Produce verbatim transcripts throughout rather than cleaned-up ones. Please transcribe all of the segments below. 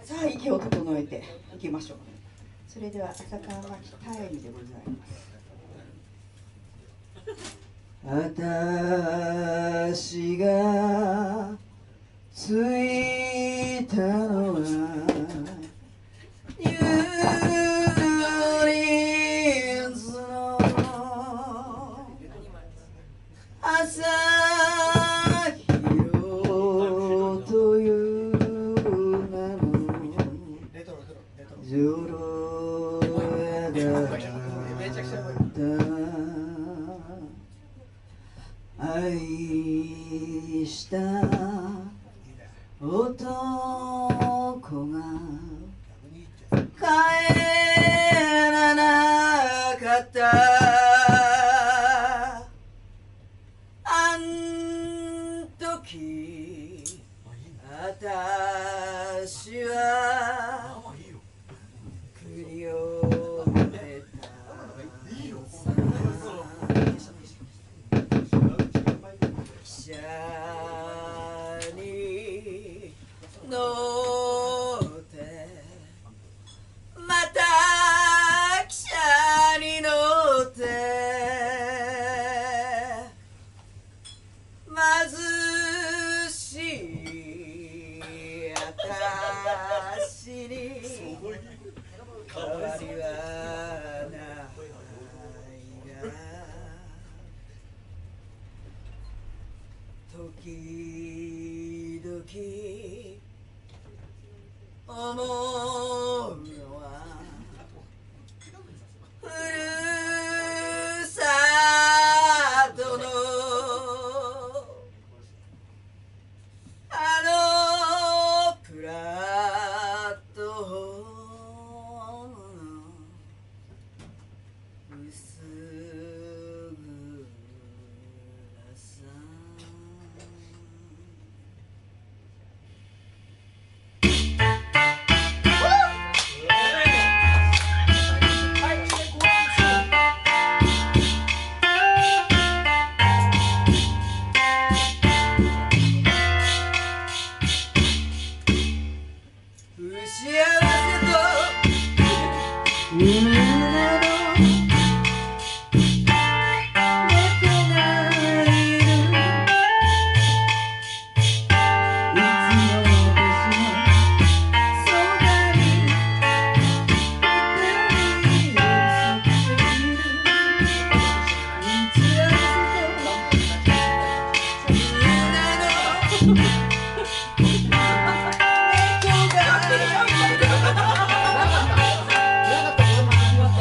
さあ息を整えていきましょう。それでは朝倉マキタイムでございます。私がついたのはニューリンズの朝日という名の女郎屋だった愛した男が帰らなかったあん時私は国を出た汽車に乗ってまた汽車に乗って貧しい私に変わりはないが時々思うのはふるさとのあのプラットホームの薄暗さ幸せという名の猫がいるいつも私のそばに一人寄り添っている幸せという名の猫がいる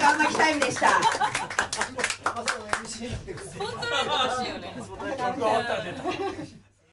倉マキタイムでした。 コントロール欲しいよね。